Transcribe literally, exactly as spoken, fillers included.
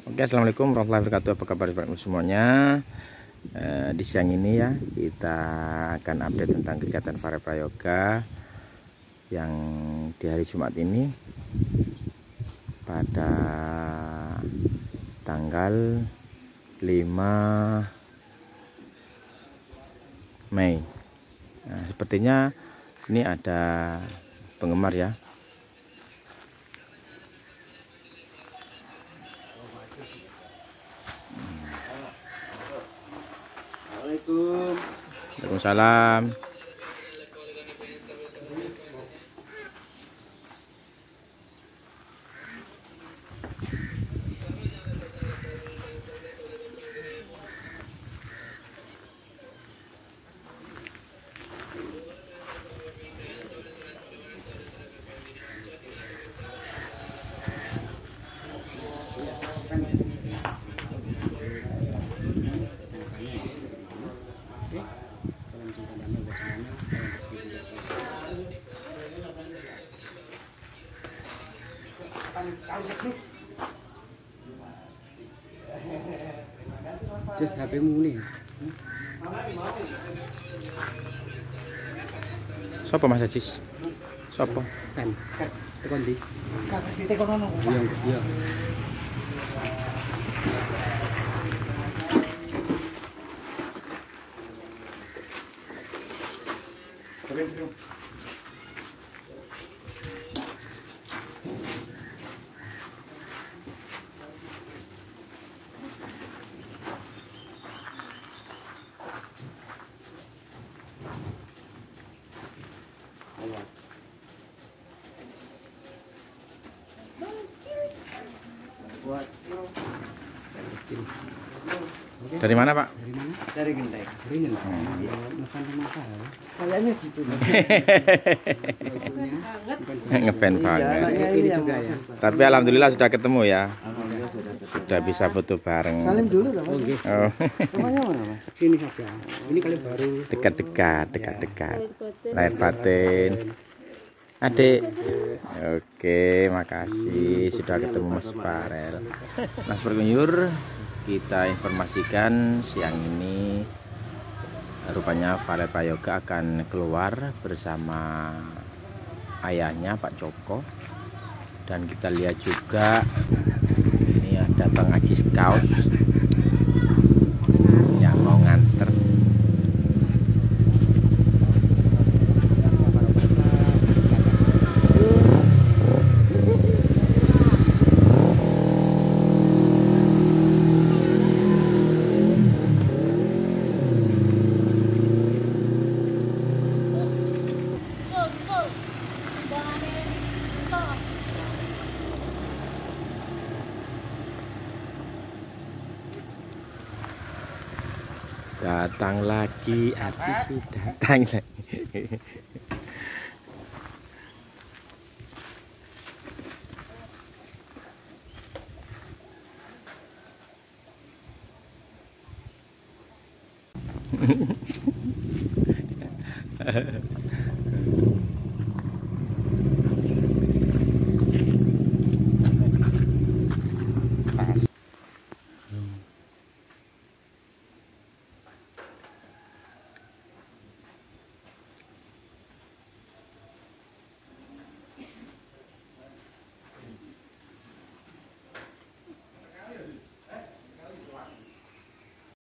Oke, assalamualaikum warahmatullahi wabarakatuh. Apa kabar semuanya? Eh, di siang ini ya kita akan update tentang kegiatan Vale Prayoga yang di hari Jumat ini pada tanggal lima Mei. Nah, sepertinya ini ada penggemar ya. Assalamualaikum. Waalaikumsalam. Just H P-mu nih. Sopo Mas Ajis? Sopo? Kan. Tekan di. Tekan ono. Iya, iya. Dari mana, Pak? Dari mana? Dari Genteng. Dari Genteng. Ya, makan sama saya. Kayaknya gitu. Ngefans Iya, banget. kayaknya Ini ini yang juga mau. ya. Tapi alhamdulillah sudah ketemu ya. Alhamdulillah sudah ketemu. Sudah bisa foto bareng. Salim dulu toh, Mas. Oke. Oh, Rumahnya mana, Mas? Sini saja. Ini kali baru. dekat-dekat, dekat-dekat. Lahir batin. Adik. Oke, makasih sudah ketemu Mas Farel. Mas Pergunyur, kita informasikan siang ini rupanya Vale Prayoga akan keluar bersama ayahnya Pak Joko. Dan kita lihat juga ini ada Bang Ajis Kaos yang mau nganter. Datang lagi, artis datang lagi.